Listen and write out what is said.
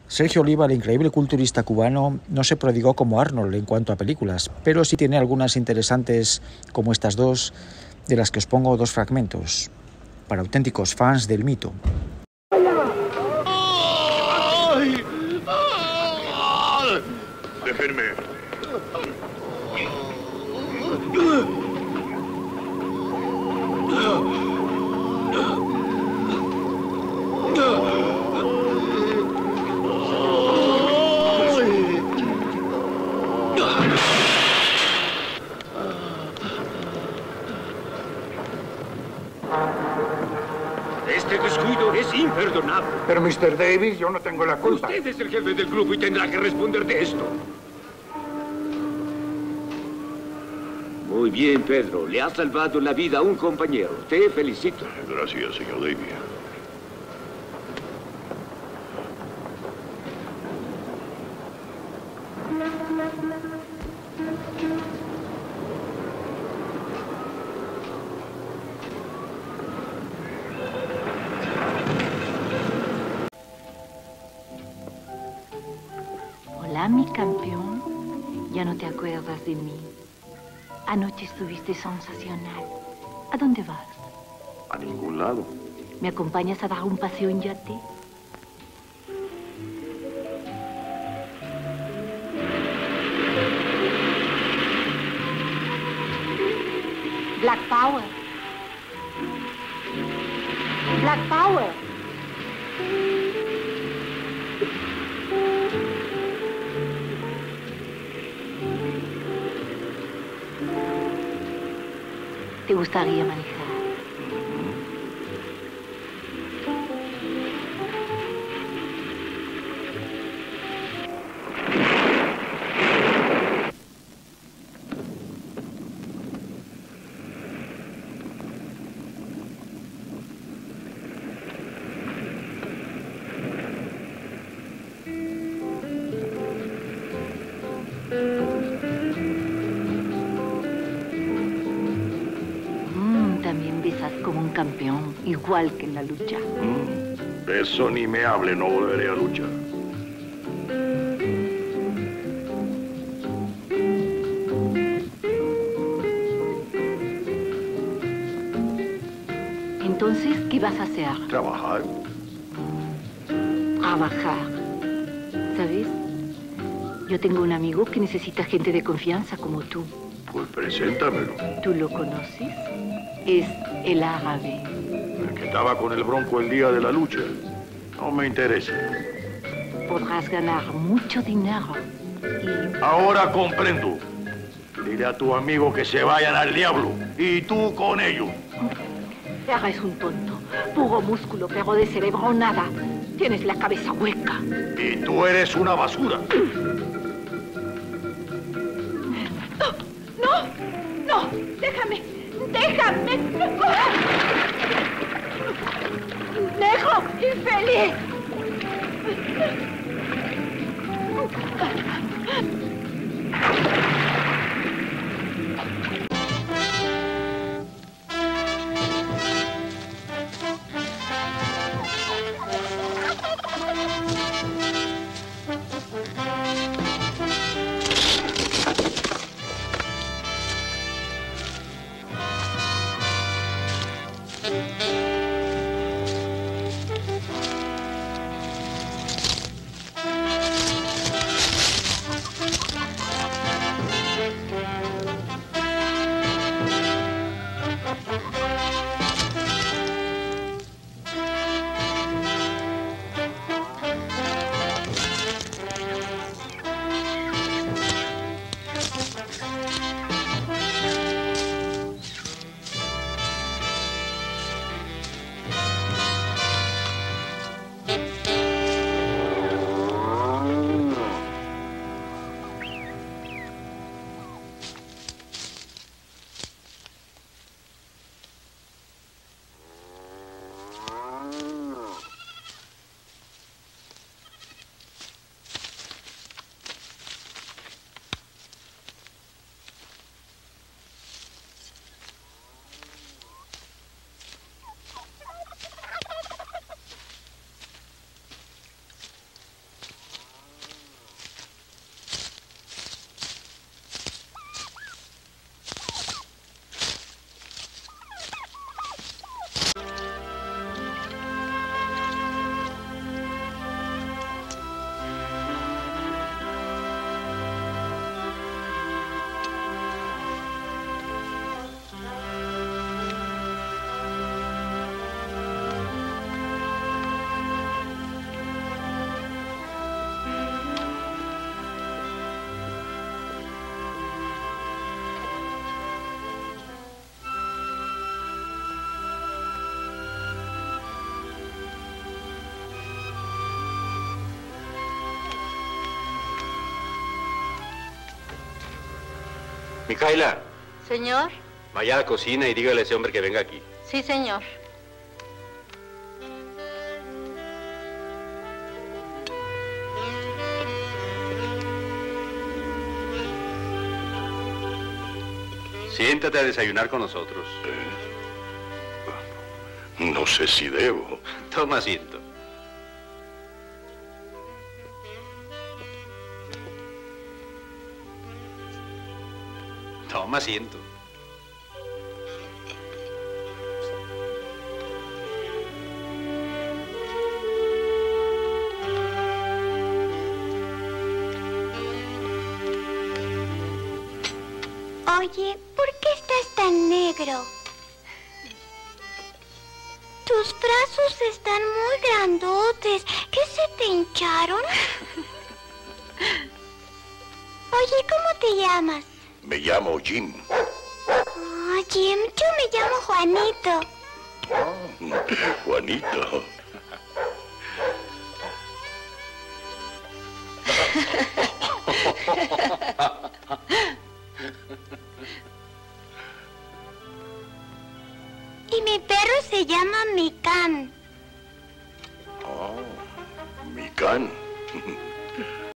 Sergio Oliva, el increíble culturista cubano, no se prodigó como Arnold en cuanto a películas, pero sí tiene algunas interesantes como estas dos, de las que os pongo dos fragmentos, para auténticos fans del mito. ¡Ay! ¡Ay! ¡Déjenme! Este descuido es imperdonable. Pero, Mr. Davis, yo no tengo la culpa. Usted es el jefe del grupo y tendrá que responder de esto. Muy bien, Pedro. Le ha salvado la vida a un compañero. Te felicito. Gracias, señor Davis. Hola, mi campeón. Ya no te acuerdas de mí. Anoche estuviste sensacional. ¿A dónde vas? A ningún lado. ¿Me acompañas a dar un paseo en yate? Black Power. Black Power. ¿Te gustaría manejar? También besas como un campeón, igual que en la lucha. De eso ni me hable, no volveré a luchar. Entonces, ¿qué vas a hacer? Trabajar. Trabajar. ¿Sabes? Yo tengo un amigo que necesita gente de confianza como tú. Pues preséntamelo. ¿Tú lo conoces? Es el árabe. El que estaba con el Bronco el día de la lucha. No me interesa. Podrás ganar mucho dinero. Y Ahora comprendo. Dile a tu amigo que se vayan al diablo. Y tú con ellos. eres un tonto. Puro músculo, pero de cerebro nada. Tienes la cabeza hueca. Y tú eres una basura. ¡No! ¡Déjame! ¡Déjame! ¡Negro infeliz! Micaela, Señor. vaya a la cocina y dígale a ese hombre que venga aquí. Sí, señor. Siéntate a desayunar con nosotros. No sé si debo. Toma asiento. Toma asiento. Oye, ¿por qué estás tan negro? Tus brazos están muy grandotes. ¿Qué se te hincharon? Oye, ¿cómo te llamas? Me llamo Jim. Oh, Jim, yo me llamo Juanito. Juanito. Y mi perro se llama Mikan. Oh, Mikan.